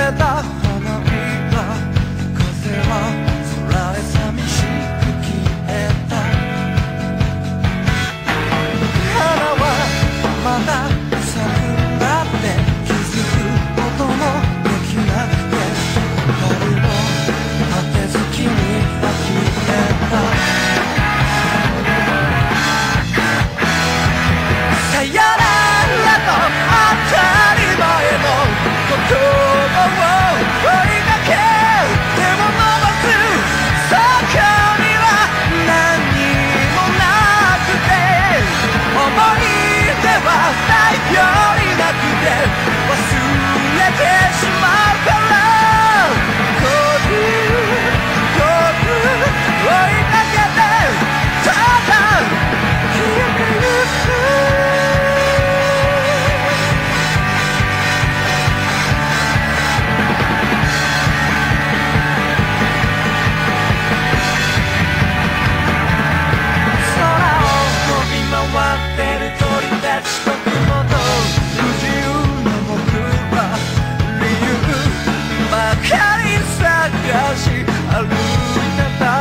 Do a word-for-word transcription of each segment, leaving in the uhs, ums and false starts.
た花びら、風は空へ寂しく消えた。花はまだ咲くんだって気づくこともできなくて、春の果て月に呆れた。さよならと当たり前の言葉を追いかけ、手を伸ばすそこには何もなくて、思い出はないよりなくて忘れてしまうから、遠く遠く追いかけてただ消えてゆく。と雲と不自由な僕は理由ばかり探し歩いてた。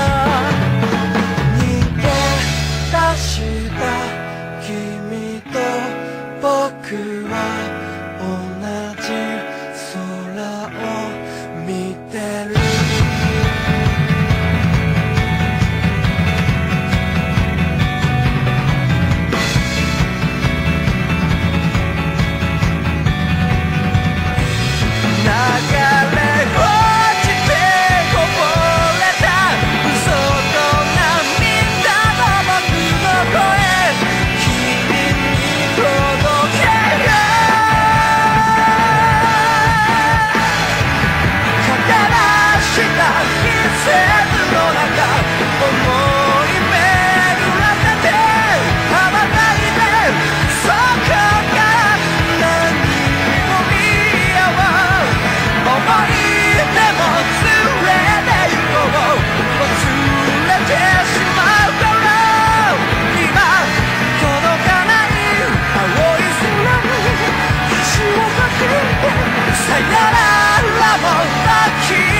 逃げ出した君と僕は同じ空を見てる。流れ落ちてこぼれた嘘と涙の僕の声、君に届けよう。駆け出した季節の中、思い巡らせて羽ばたいて、そこから何も見合わん。思い出も連れて行こう、忘れてしまうから、今届かない青い空に橋を架けて、さよならも抱き